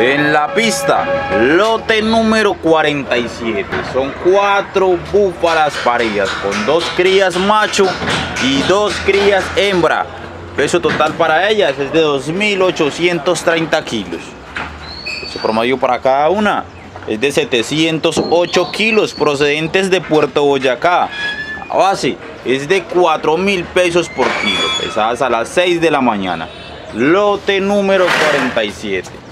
En la pista, lote número 47. Son 4 búfalas paridas con 2 crías macho y 2 crías hembra. Peso total para ellas es de 2.830 kilos. Peso promedio para cada una es de 708 kilos procedentes de Puerto Boyacá. A base es de 4.000 pesos por kilo, pesadas a las 6 de la mañana. Lote número 47.